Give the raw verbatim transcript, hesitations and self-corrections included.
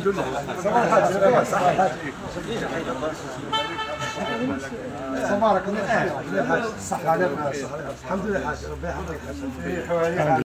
الحمد لله. صباح الحاج. صح الحاج. صباحك الحاج. صح عليك. الحمد لله حاج. ربي يحفظك.